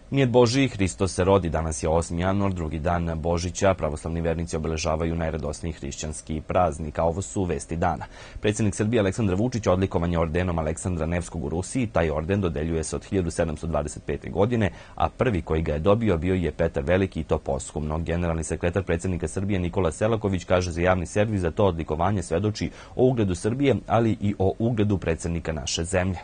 Nije Božiji, Hristos se rodi. Danas je 8. januar, drugi dan Božića. Pravoslavni vernici obeležavaju najradosniji hrišćanski praznik, a ovo su vesti dana. Predsjednik Srbije Aleksandar Vučić odlikovan je ordenom Aleksandra Nevskog u Rusiji. Taj orden dodeljuje se od 1725. godine, a prvi koji ga je dobio bio je Petar Veliki, i to posthumno. Generalni sekretar predsjednika Srbije Nikola Selaković kaže za javni servis da to odlikovanje svedoči o ugledu Srbije, ali i o ugledu predsjednika naše zemlje.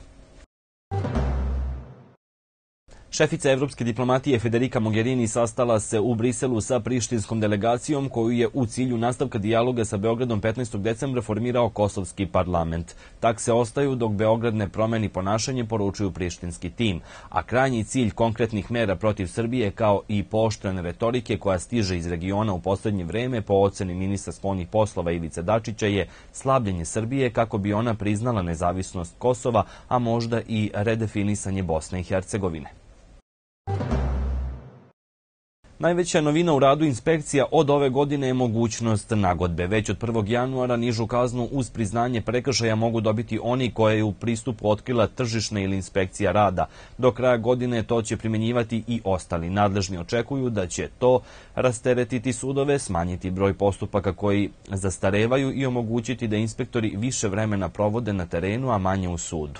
Šefica evropske diplomatije Federica Mogherini sastala se u Briselu sa prištinskom delegacijom koju je u cilju nastavka dijaloga sa Beogradom 15. decembra formirao kosovski parlament. Takse ostaju dok Beograd ne promeni ponašanje, poručuju prištinski tim, a krajnji cilj konkretnih mera protiv Srbije kao i pooštrene retorike koja stiže iz regiona u posljednje vreme po oceni ministra spoljnih poslova Ivice Dačića je slabljenje Srbije kako bi ona priznala nezavisnost Kosova, a možda i redefinisanje Bosne i Hercegovine. Najveća novina u radu inspekcija od ove godine je mogućnost nagodbe. Već od 1. januara nižu kaznu uz priznanje prekršaja mogu dobiti oni koje je u pristupu otkrila tržišna ili inspekcija rada. Do kraja godine to će primjenjivati i ostali. Nadležni očekuju da će to rasteretiti sudove, smanjiti broj postupaka koji zastarevaju i omogućiti da inspektori više vremena provode na terenu, a manje u sudu.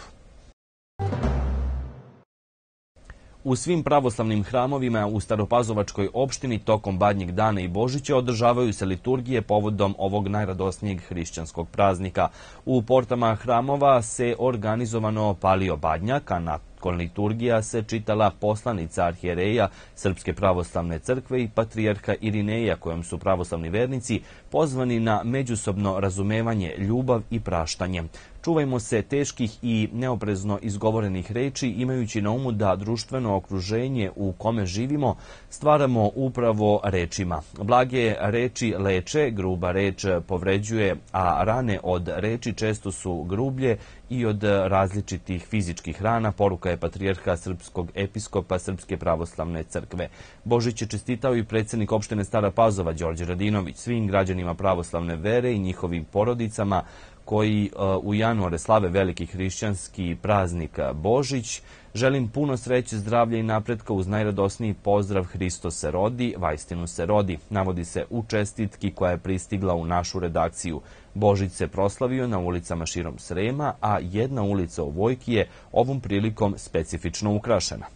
U svim pravoslavnim hramovima u Staropazovačkoj opštini tokom Badnjeg dana i Božića održavaju se liturgije povodom ovog najradosnijeg hrišćanskog praznika. U portama hramova se organizovano palio badnjak, a nakon liturgija se čitala poslanica arhijereja Srpske pravoslavne crkve i patrijarha Irineja, kojom su pravoslavni vernici pozvani na međusobno razumevanje, ljubav i praštanje. Čuvajmo se teških i neoprezno izgovorenih reči, imajući na umu da društveno okruženje u kome živimo stvaramo upravo rečima. Blage reči leče, gruba reč povređuje, a rane od reči često su grublje i od različitih fizičkih rana, poruka je patrijarha srpskog episkopa Srpske pravoslavne crkve. Božić je čestitao i predsjednik opštine Stara Pazova Đorđe Radinović, svim građanima pravoslavne vere i njihovim porodicama koji u januare slave veliki hrišćanski praznik Božić. Želim puno sreće, zdravlja i napretka uz najradosniji pozdrav Hristos se rodi, vaistinu se rodi, navodi se u čestitki koja je pristigla u našu redakciju. Božić se proslavio na ulicama širom Srema, a jedna ulica u Vojki je ovom prilikom specifično ukrašena.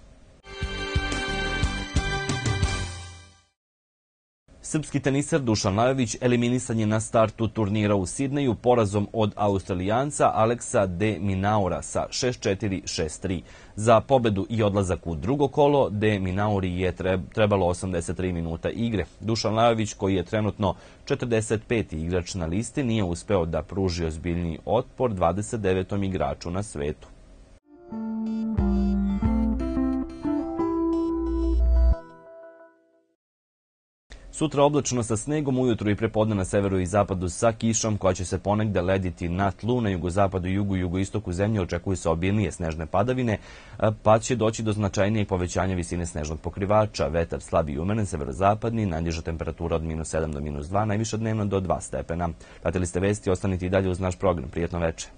Srpski teniser Dušan Lajović eliminisan je na startu turnira u Sidneju porazom od Australijanca Aleksa de Minaura sa 6-4, 6-3. Za pobedu i odlazak u drugo kolo de Minauri je trebalo 83 minuta igre. Dušan Lajović, koji je trenutno 45. igrač na listi, nije uspeo da pruži ozbiljniji otpor 29. igraču na svetu. Sutra oblačno sa snegom, ujutru i prepodne na severu i zapadu sa kišom koja će se ponegde lediti na tlu. Na jugozapadu, jugu i jugoistoku zemlje očekuju se obilnije snežne padavine, pa će doći do značajnijeg povećanja visine snežnog pokrivača. Vetar slab i umeren, severozapadni, najniža temperatura od -7 do -2, najviša dnevno do 2 stepena. Pratili ste vesti, ostanite i dalje uz naš program. Prijetno veče.